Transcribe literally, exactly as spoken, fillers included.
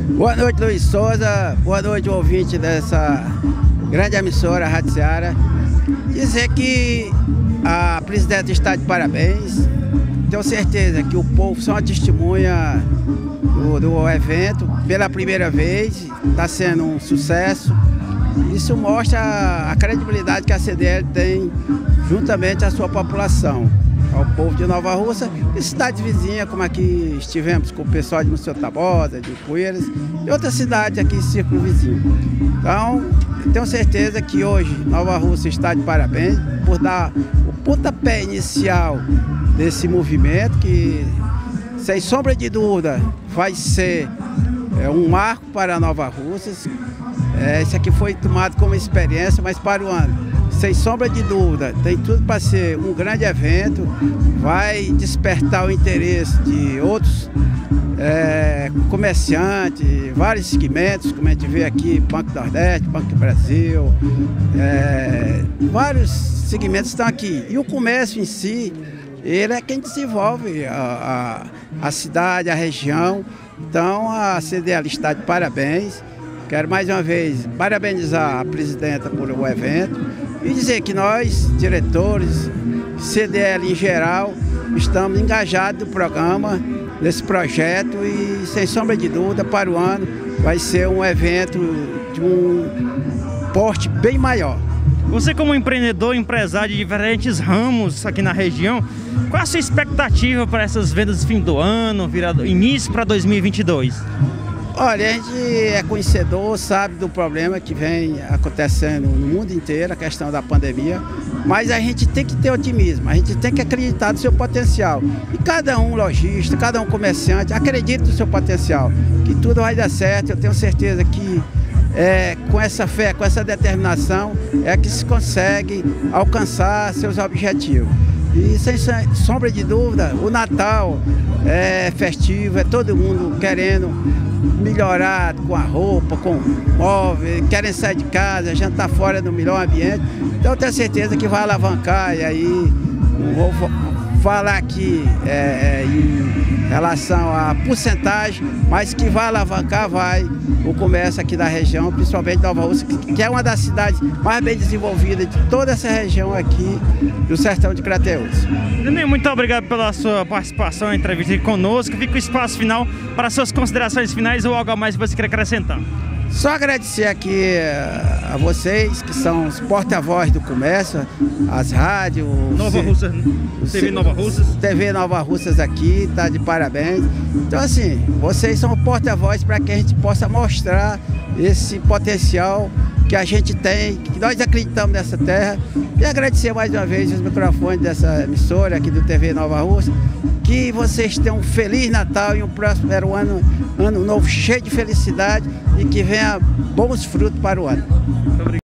Boa noite, Luiz Souza. Boa noite, ouvinte dessa grande emissora, a Rádio Ceará. Dizer que a presidenta está de parabéns. Tenho certeza que o povo só testemunha do, do evento. Pela primeira vez, está sendo um sucesso. Isso mostra a credibilidade que a C D L tem juntamente à sua população, ao povo de Nova Russa e cidades vizinhas, como aqui estivemos com o pessoal de Monsenhor Tabosa, de Poeiras e outras cidades aqui em círculo vizinho. Então, tenho certeza que hoje Nova Russa está de parabéns por dar o pontapé inicial desse movimento que, sem sombra de dúvida, vai ser é, um marco para Nova Russa. É, isso aqui foi tomado como experiência, mas para o ano, sem sombra de dúvida, tem tudo para ser um grande evento, vai despertar o interesse de outros é, comerciantes, vários segmentos, como a gente vê aqui, Banco do Nordeste, Banco do Brasil, é, vários segmentos estão aqui. E o comércio em si, ele é quem desenvolve a, a, a cidade, a região. Então a C D L está de parabéns. Quero mais uma vez parabenizar a presidenta por o evento e dizer que nós, diretores, C D L em geral, estamos engajados no programa, nesse projeto e, sem sombra de dúvida, para o ano vai ser um evento de um porte bem maior. Você, como empreendedor, empresário de diferentes ramos aqui na região, qual a sua expectativa para essas vendas de fim do ano, virado, início para dois mil e vinte e dois? Olha, a gente é conhecedor, sabe do problema que vem acontecendo no mundo inteiro, a questão da pandemia, mas a gente tem que ter otimismo, a gente tem que acreditar no seu potencial. E cada um lojista, cada um comerciante, acredita no seu potencial, que tudo vai dar certo. Eu tenho certeza que é, com essa fé, com essa determinação, é que se consegue alcançar seus objetivos. E sem sombra de dúvida, o Natal é festivo, é todo mundo querendo melhorar com a roupa, com o móvel, querem sair de casa, jantar fora no melhor ambiente. Então eu tenho certeza que vai alavancar, e aí vou falar aqui é, em relação à porcentagem, mas que vai alavancar, vai o comércio aqui da região, principalmente Nova Russa, que é uma das cidades mais bem desenvolvidas de toda essa região aqui do sertão de Crateús. Nenê, muito obrigado pela sua participação, entrevista aqui conosco. Fica o espaço final para suas considerações finais ou algo a mais que você quer acrescentar. Só agradecer aqui a vocês que são os porta-voz do comércio, as rádios, Nova Russa, T V Nova Russas. T V Nova Russas aqui, está de parabéns. Então assim, vocês são porta-voz para que a gente possa mostrar esse potencial que a gente tem, que nós acreditamos nessa terra. E agradecer mais uma vez os microfones dessa emissora aqui do T V Nova Russa. Que vocês tenham um Feliz Natal e um próximo ano, ano novo cheio de felicidade e que venha bons frutos para o ano.